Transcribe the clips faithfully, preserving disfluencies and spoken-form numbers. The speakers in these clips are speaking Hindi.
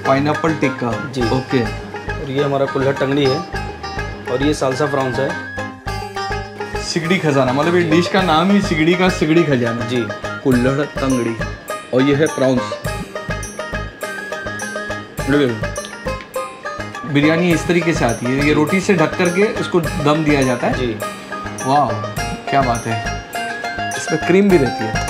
पाइनएप्पल टिक्का जी। ओके। और ये हमारा कुल्हड़ टंगड़ी है और ये सालसा फ्रांस है। सिगड़ी खजाना, मतलब ये डिश का नाम ही सिगड़ी का सिगड़ी खजाना जी। कुल्हड़ तंगड़ी। और ये है प्रॉन्स। बिरयानी इस तरीके से आती है, ये रोटी से ढक करके इसको दम दिया जाता है जी। वाह क्या बात है, इसमें क्रीम भी रहती है।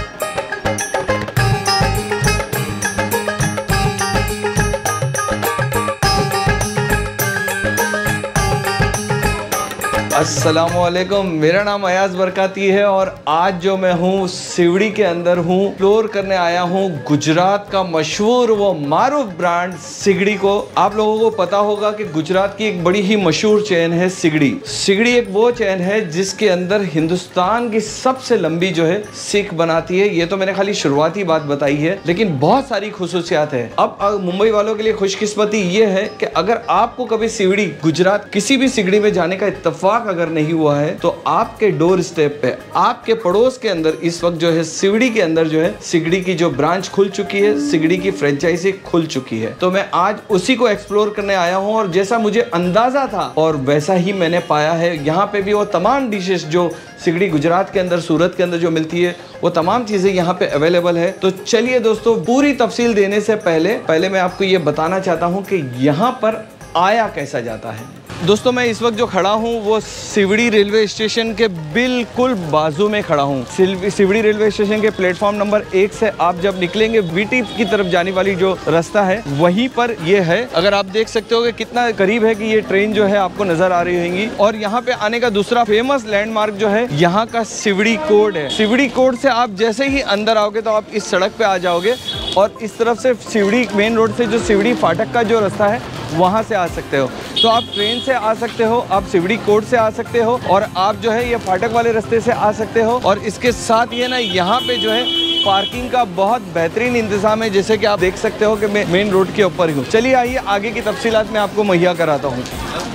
अस्सलामुअलैकुम, मेरा नाम अयाज बरकाती है और आज जो मैं हूँ सिवड़ी के अंदर हूँ, एक्सप्लोर करने आया हूँ गुजरात का मशहूर वो मारूफ ब्रांड सिगड़ी को। आप लोगों को पता होगा कि गुजरात की एक बड़ी ही मशहूर चेन है सिगड़ी। सिगड़ी एक वो चेन है जिसके अंदर हिंदुस्तान की सबसे लंबी जो है सीख बनाती है। ये तो मैंने खाली शुरुआती बात बताई है, लेकिन बहुत सारी खुसूसियात है। अब मुंबई वालों के लिए खुशकिस्मती ये है कि अगर आपको कभी सिवड़ी गुजरात किसी भी सिगड़ी में जाने का इत्तेफाक अगर नहीं हुआ है तो आपके डोर स्टेप पे, आपके पड़ोस के अंदर इस वक्त जो है सिवड़ी के अंदर जो है सिगड़ी की जो ब्रांच खुल चुकी है, सिगड़ी की फ्रेंचाइजी खुल चुकी है। तो मैं आज उसी को एक्सप्लोर करने आया हूं और जैसा मुझे अंदाजा था और वैसा ही मैंने पाया है। यहाँ पे भी वो तमाम डिशेस जो सिगड़ी गुजरात के अंदर, सूरत के अंदर जो मिलती है, वो तमाम चीजें यहाँ पे अवेलेबल है। तो चलिए दोस्तों, पूरी तफसील देने से पहले पहले मैं आपको ये बताना चाहता हूँ कि यहाँ पर आया कैसा जाता है। दोस्तों मैं इस वक्त जो खड़ा हूँ वो सिवड़ी रेलवे स्टेशन के बिल्कुल बाजू में खड़ा हूँ। सिवड़ी रेलवे स्टेशन के प्लेटफॉर्म नंबर एक से आप जब निकलेंगे वीटी की तरफ जाने वाली जो रास्ता है वहीं पर ये है। अगर आप देख सकते हो कि कितना करीब है कि ये ट्रेन जो है आपको नजर आ रही होंगी। और यहाँ पे आने का दूसरा फेमस लैंडमार्क जो है यहाँ का सिवड़ी कोड है। सिवड़ी कोड से आप जैसे ही अंदर आओगे तो आप इस सड़क पे आ जाओगे और इस तरफ से सिवड़ी मेन रोड से जो सिवड़ी फाटक का जो रास्ता है वहाँ से आ सकते हो। तो आप ट्रेन से आ सकते हो, आप सिवड़ी कोट से आ सकते हो और आप जो है ये फाटक वाले रास्ते से आ सकते हो। और इसके साथ ये ना यहाँ पे जो है पार्किंग का बहुत बेहतरीन इंतजाम है, जैसे कि आप देख सकते हो कि मैं मेन रोड के ऊपर ही हूँ। चलिए आइए आगे की तफसीलात मैं आपको मुहैया कराता हूँ।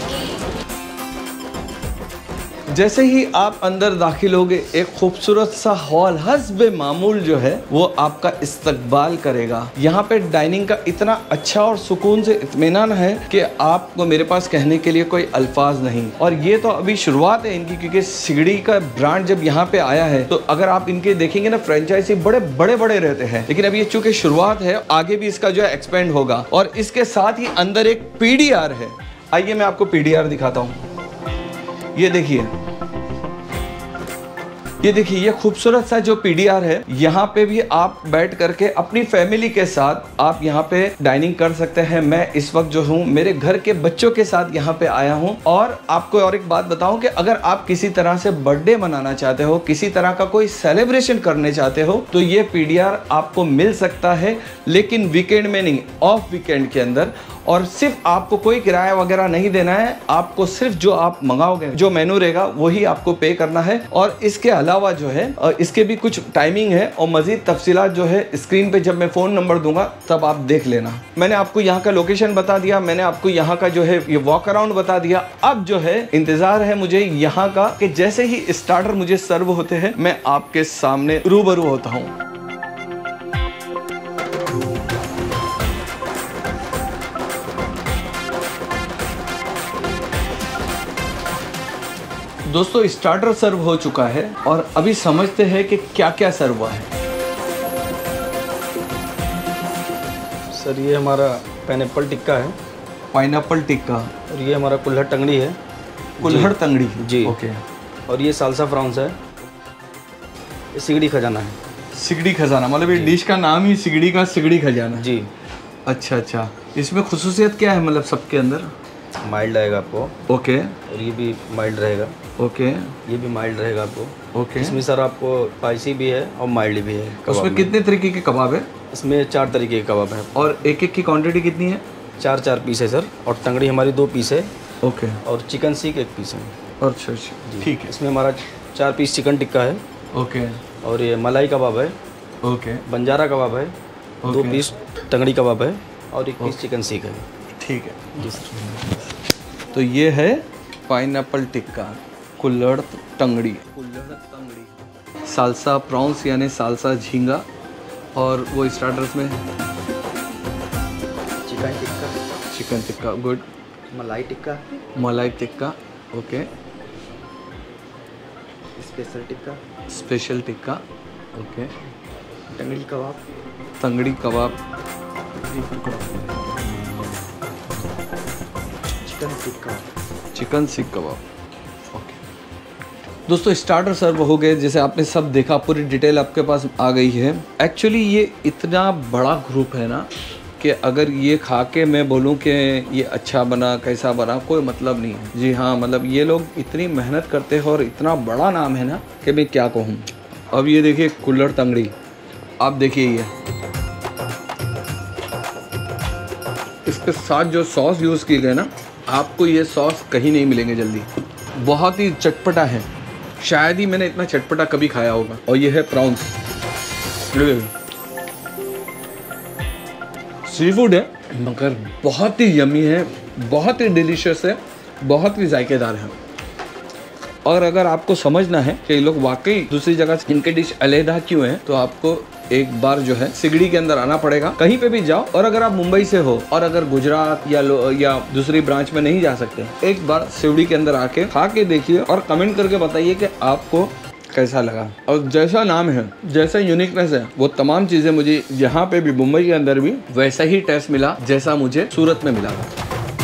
जैसे ही आप अंदर दाखिल होगे एक खूबसूरत सा हॉल हस्बे मामूल जो है वो आपका इस्तकबाल करेगा। यहाँ पे डाइनिंग का इतना अच्छा और सुकून से इत्मीनान है कि आपको मेरे पास कहने के लिए कोई अल्फाज नहीं। और ये तो अभी शुरुआत है इनकी, क्योंकि सिगड़ी का ब्रांड जब यहाँ पे आया है तो अगर आप इनके देखेंगे ना फ्रेंचाइजी बड़े बड़े बड़े रहते हैं, लेकिन अभी ये चूंकि शुरुआत है, आगे भी इसका जो है एक्सपेंड होगा। और इसके साथ ही अंदर एक पी डी आर है। आइए मैं आपको पी डी आर दिखाता हूँ। ये देखिए, ये देखिए ये खूबसूरत सा जो पी डी आर है। यहाँ पे भी आप बैठ करके अपनी फैमिली के साथ आप यहाँ पे डाइनिंग कर सकते हैं। मैं इस वक्त जो हूँ मेरे घर के बच्चों के साथ यहाँ पे आया हूँ। और आपको और एक बात बताऊं कि अगर आप किसी तरह से बर्थडे मनाना चाहते हो, किसी तरह का कोई सेलिब्रेशन करने चाहते हो, तो ये पी डी आर आपको मिल सकता है, लेकिन वीकेंड में नहीं, ऑफ वीकेंड के अंदर। और सिर्फ आपको कोई किराया वगैरह नहीं देना है, आपको सिर्फ जो आप मंगाओगे, जो मेनू रहेगा वही आपको पे करना है। और इसके अलावा जो है इसके भी कुछ टाइमिंग है और मजीद तफसीलात जो है स्क्रीन पे जब मैं फ़ोन नंबर दूंगा तब आप देख लेना। मैंने आपको यहाँ का लोकेशन बता दिया, मैंने आपको यहाँ का जो है ये वॉक अराउंड बता दिया। अब जो है इंतज़ार है मुझे यहाँ का कि जैसे ही स्टार्टर मुझे सर्व होते हैं मैं आपके सामने रूबरू होता हूँ। दोस्तों स्टार्टर सर्व हो चुका है और अभी समझते हैं कि क्या क्या सर्व हुआ है। सर ये हमारा पाइनएप्पल टिक्का है। पाइनएप्पल टिक्का। और ये हमारा कुल्हड़ टंगड़ी है। कुल्हड़ तंगड़ी जी। ओके। और ये सालसा फ्रांस है। ये सिगड़ी खजाना है। सिगड़ी खजाना, मतलब ये डिश का नाम ही सिगड़ी का सिगड़ी खजाना जी। अच्छा अच्छा, इसमें खुसूसियत क्या है मतलब सबके अंदर? माइल्ड आएगा आपको। ओके। और ये भी माइल्ड रहेगा। ओके। ये भी माइल्ड रहेगा आपको। ओके। इसमें सर आपको स्पाइसी भी है और माइल्ड भी है। उसमें कितने तरीके के कबाब है? इसमें चार तरीके के कबाब हैं। और एक एक की क्वांटिटी कितनी है? चार चार पीस है सर। और टंगड़ी हमारी दो पीस है। ओके। और चिकन सीख एक पीस है। अच्छा अच्छा ठीक है। इसमें हमारा चार पीस चिकन टिक्का है। ओके। और ये मलाई कबाब है। ओके। बंजारा कबाब है। दो पीस टंगड़ी कबाब है और एक पीस चिकन सीख है। ठीक है जी सर। तो ये है पाइनएप्पल टिक्का, कुल्हड़ टंगड़ी, कुल्हड़ तंगड़ी, सालसा प्रॉन्स यानी सालसा झींगा, और वो स्टार्टर्स में chicken tikka, chicken tikka, good. Malai tikka, malai tikka, okay. Special tikka, special tikka, okay. तंगड़ी कबाब, तंगड़ी कबाब, चिकन सीख कबाब, चिकन सीख कबाब, ओके। दोस्तों स्टार्टर सर्व हो गए, जैसे आपने सब देखा, पूरी डिटेल आपके पास आ गई है। एक्चुअली ये इतना बड़ा ग्रुप है ना कि अगर ये खा के मैं बोलूँ कि ये अच्छा बना कैसा बना, कोई मतलब नहीं है। जी हाँ, मतलब ये लोग इतनी मेहनत करते हैं और इतना बड़ा नाम है ना कि मैं क्या कहूँ। अब ये देखिए कुल्हड़ तंगड़ी, आप देखिए ये इसके साथ जो सॉस यूज़ की गई ना, आपको ये सॉस कहीं नहीं मिलेंगे जल्दी। बहुत ही चटपटा है, शायद ही मैंने इतना चटपटा कभी खाया होगा। और ये है प्रॉन्स, सी फूड है मगर बहुत ही यमी है, बहुत ही डिलीशियस है, बहुत ही जायकेदार है। और अगर आपको समझना है कि ये लोग वाकई दूसरी जगह इनके डिश अलहदा क्यों है, तो आपको एक बार जो है सिगड़ी के अंदर आना पड़ेगा। कहीं पे भी जाओ, और अगर आप मुंबई से हो और अगर गुजरात या या दूसरी ब्रांच में नहीं जा सकते, एक बार सिगड़ी के अंदर आके खा के देखिए और कमेंट करके बताइए कि आपको कैसा लगा। और जैसा नाम है, जैसा यूनिकनेस है, वो तमाम चीज़ें मुझे यहाँ पे भी मुंबई के अंदर भी वैसा ही टेस्ट मिला जैसा मुझे सूरत में मिला था।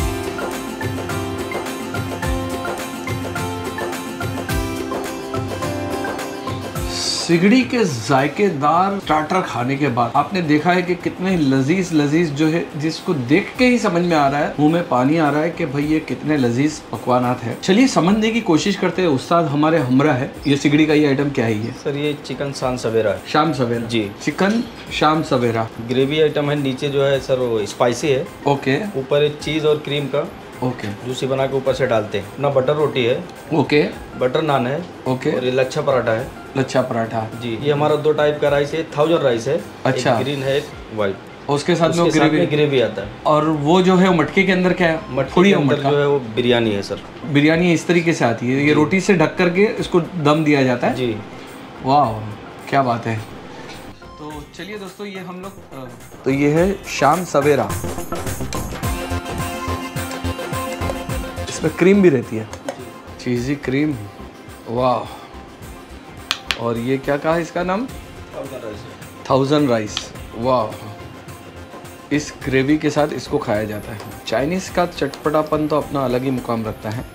सिगड़ी के जायकेदार स्टार्टर खाने के बाद आपने देखा है कि कितने लजीज लजीज जो है, जिसको देख के ही समझ में आ रहा है, मुंह में पानी आ रहा है कि भाई ये कितने लजीज पकवानात है। चलिए समझने की कोशिश करते हैं। उस्ताद हमारे हमरा है, ये सिगड़ी का ये आइटम क्या है? ये सर ये चिकन शाम सवेरा है। शाम सवेरा जी, चिकन शाम सवेरा ग्रेवी आइटम है। नीचे जो है सर वो स्पाइसी है, ओके। ऊपर एक चीज़ और क्रीम का ओके जूसी बना के ऊपर से डालते हैं। अपना बटर रोटी है, ओके, बटर नान है, ओके, और ये लच्छा पराठा है। लच्छा पराठा जी, ये हमारा दो टाइप का राइस है, थाउजेंड राइस है। अच्छा। एक ग्रीन है, एक वाइट। उसके साथ में उसके साथ ग्रेवी में ग्रेवी आता है। और वो जो है वो मटके के अंदर क्या है? मटके के अंदर जो है वो बिरयानी है सर। बिरयानी इस तरीके से आती है, ये रोटी से ढक करके इसको दम दिया जाता है। जी, वाह क्या बात है। तो चलिए दोस्तों, ये हम लोग, तो ये है शाम सवेरा, इसमें क्रीम भी रहती है, चीज़ी क्रीम, वाह। और ये क्या कहा इसका नाम? थाउजेंड राइस, वाह। इस ग्रेवी के साथ इसको खाया जाता है। चाइनीज़ का चटपटापन तो अपना अलग ही मुकाम रखता है।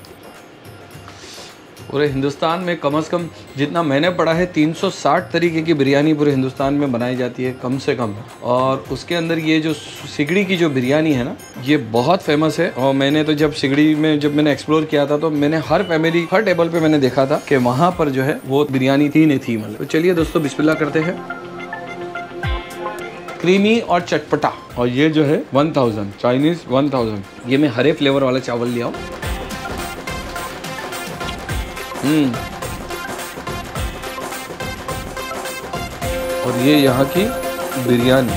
पूरे हिंदुस्तान में कम से कम जितना मैंने पढ़ा है तीन सौ साठ तरीके की बिरयानी पूरे हिंदुस्तान में बनाई जाती है कम से कम। और उसके अंदर ये जो सिगड़ी की जो बिरयानी है ना, ये बहुत फेमस है। और मैंने तो जब सिगड़ी में जब मैंने एक्सप्लोर किया था, तो मैंने हर फैमिली हर टेबल पे मैंने देखा था कि वहाँ पर जो है वो बिरयानी थी नहीं थी मतलब। तो चलिए दोस्तों बिस्मिल्लाह करते हैं। क्रीमी और चटपटा, और ये जो है one thousand Chinese one thousand. ये मैं हरे फ्लेवर वाला चावल लिया हूँ। हम्म और ये यहाँ की बिरयानी।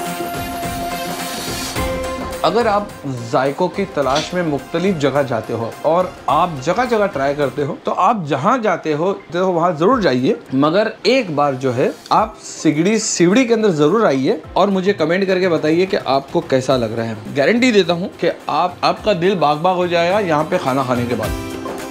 अगर आप जायकों की तलाश में मुख्तलिफ जगह जाते हो और आप जगह जगह ट्राई करते हो, तो आप जहाँ जाते हो तो वहाँ ज़रूर जाइए, मगर एक बार जो है आप सिगड़ी सिवड़ी के अंदर ज़रूर आइए और मुझे कमेंट करके बताइए कि आपको कैसा लग रहा है। गारंटी देता हूँ कि आप आपका दिल बाग बाग हो जाएगा यहाँ पे खाना खाने के बाद।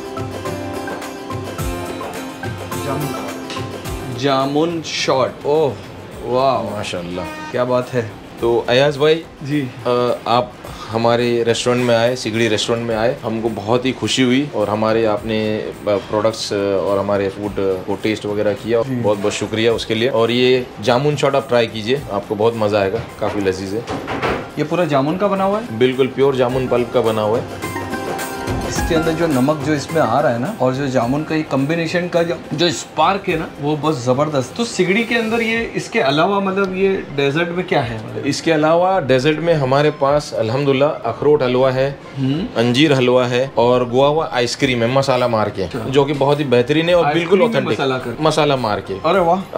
जामुन शॉट, ओह वाह माशाल्लाह, क्या बात है। तो अयाज भाई जी, आ, आप हमारे रेस्टोरेंट में आए, सिगड़ी रेस्टोरेंट में आए, हमको बहुत ही खुशी हुई। और हमारे आपने प्रोडक्ट्स और हमारे फूड को टेस्ट वगैरह किया, बहुत बहुत शुक्रिया उसके लिए। और ये जामुन शॉट आप ट्राई कीजिए, आपको बहुत मज़ा आएगा, काफ़ी लजीज है। ये पूरा जामुन का बना हुआ है? बिल्कुल प्योर जामुन पल्प का बना हुआ है। इसके अंदर जो नमक जो इसमें आ रहा है ना, और जो जामुन का ये कॉम्बिनेशन का जो जो स्पार्क है ना, वो बहुत ज़बरदस्त। तो सिगड़ी के अंदर ये इसके अलावा मतलब ये डेजर्ट में क्या है मतलब? इसके अलावा डेजर्ट में हमारे पास अल्हम्दुलिल्लाह अखरोट हलवा है, अंजीर हलवा है, और गुआवा आइसक्रीम है मसाला मार के, जो कि बहुत ही बेहतरीन है और बिल्कुल ऑथेंटिक मसाला कर मसाला मार के। अरे वाह, हाँ,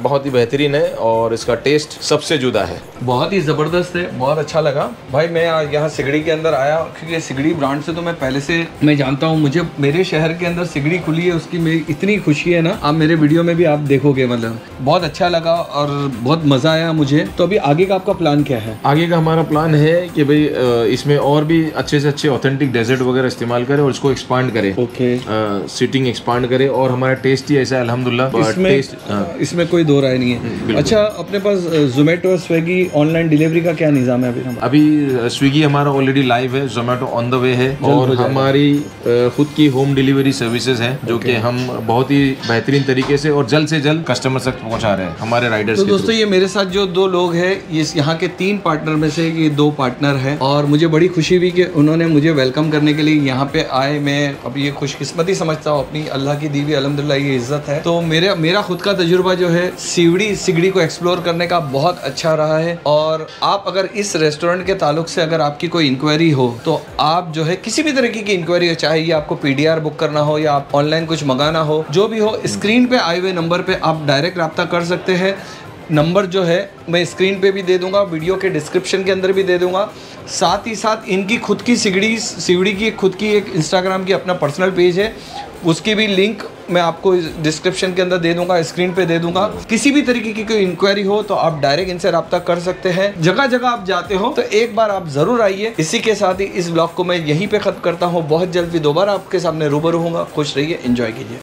बहुत ही बेहतरीन है और इसका टेस्ट सबसे जुदा है। बहुत ही ज़बरदस्त है, बहुत अच्छा लगा भाई। मैं यहाँ सिगड़ी के अंदर आया क्योंकि सिगड़ी ब्रांड से तो मैं पहले से मैं जानता हूँ। मुझे मेरे शहर के अंदर सिगड़ी खुली है, उसकी मेरी इतनी खुशी है ना, आप मेरे वीडियो में भी आप देखोगे। मतलब बहुत अच्छा लगा और बहुत मज़ा आया मुझे। तो अभी आगे का आपका प्लान क्या है? आगे का हमारा प्लान है कि भाई इसमें और भी अच्छे से अच्छे ऑथेंटिक डेजर्ट वगैरह इस्तेमाल करें और इसको एक्सपांड करें। ओके, सीटिंग एक्सपांड करें और हमारा टेस्ट ही ऐसा है अल्हम्दुलिल्लाह। इसमें टेस्ट, इसमें कोई दो राय नहीं है। अच्छा, अपने पास जोमेटो स्विगी ऑनलाइन डिलीवरी का क्या निज़ाम है अभी? अभी स्विगी हमारा ऑलरेडी लाइव है, जोमेटो ऑन द वे है और हमारी खुद की होम डिलीवरी सर्विसेज हैं जो कि हम बहुत ही बेहतरीन तरीके से और जल्द से जल्द कस्टमर तक पहुंचा रहे हैं हमारे राइडर्स। तो दोस्तों, ये मेरे साथ जो दो लोग हैं, ये यहाँ के तीन पार्टनर में से ये दो पार्टनर हैं और मुझे बड़ी खुशी हुई कि उन्होंने मुझे वेलकम करने के लिए यहाँ पे आए। मैं अब ये खुशकिस्मती समझता हूँ, अपनी अल्लाह की दी हुई अल्हम्दुलिल्लाह ये इज्जत है। तो मेरे मेरा खुद का तजुर्बा जो है सिवड़ी सिगड़ी को एक्सप्लोर करने का बहुत अच्छा रहा है। और आप अगर इस रेस्टोरेंट के ताल्लुक से अगर आपकी कोई इंक्वायरी हो तो आप जो है किसी भी तरीके की इंक्वायरी हो, चाहे ये आपको पीडीआर बुक करना हो या आप ऑनलाइन कुछ मंगाना हो, जो भी हो, स्क्रीन पे आए हुए नंबर पे आप डायरेक्ट रब्ता कर सकते हैं। नंबर जो है मैं स्क्रीन पे भी दे दूंगा, वीडियो के डिस्क्रिप्शन के अंदर भी दे दूंगा। साथ ही साथ इनकी खुद की सिगड़ी सिवड़ी की खुद की एक इंस्टाग्राम की अपना पर्सनल पेज है, उसकी भी लिंक मैं आपको डिस्क्रिप्शन के अंदर दे दूंगा, स्क्रीन पे दे दूंगा। किसी भी तरीके की कोई इंक्वायरी हो तो आप डायरेक्ट इनसे रब्ता कर सकते हैं। जगह जगह आप जाते हो तो एक बार आप जरूर आइए। इसी के साथ ही इस ब्लॉग को मैं यहीं पे खत्म करता हूँ। बहुत जल्द भी दोबारा आपके सामने रूबरू होऊंगा। खुश रहिए, एंजॉय कीजिए।